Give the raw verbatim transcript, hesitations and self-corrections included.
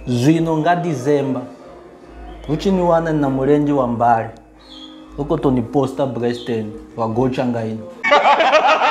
Zwino nga Dezemba. Uchini wana na murenji wa mbali. Uko toni posta breasten wa gocha ngaini.